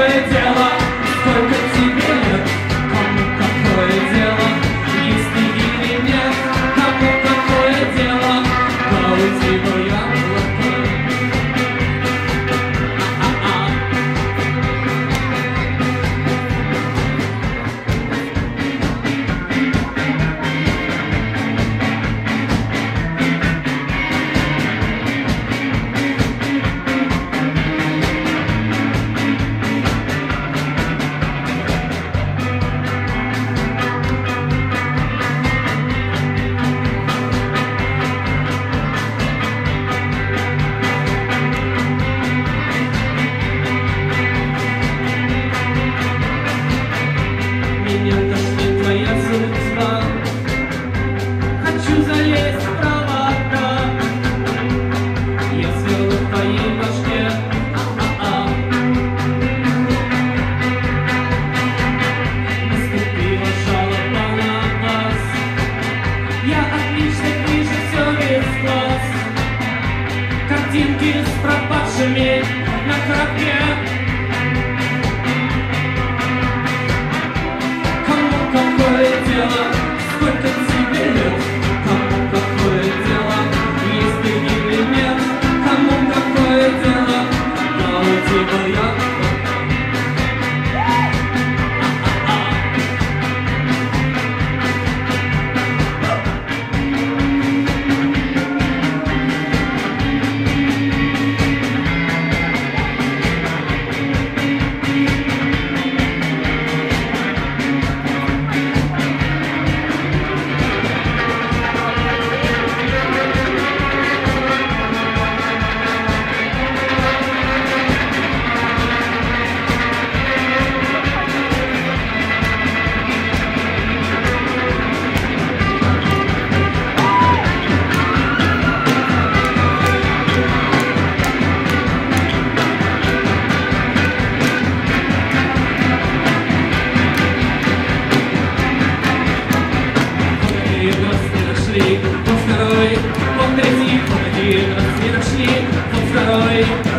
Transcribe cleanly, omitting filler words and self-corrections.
какое дело, сколько тебе лет? Кому какое дело, есть ты или нет? Кому какое дело, голубое яблоко? Меня тошнит твоя судьба, хочу залезть в провода. Я свел в твоей башке, наступила жалоба на вас. Я отлично вижу все без глаз. Картинки с пропавшими на коробке. Какое дело, сколько тебе лет? Кому какое дело, есть ты или нет? Кому какое дело, голубое яблоко? По второй, по третий, по один раз не нашли, по второй.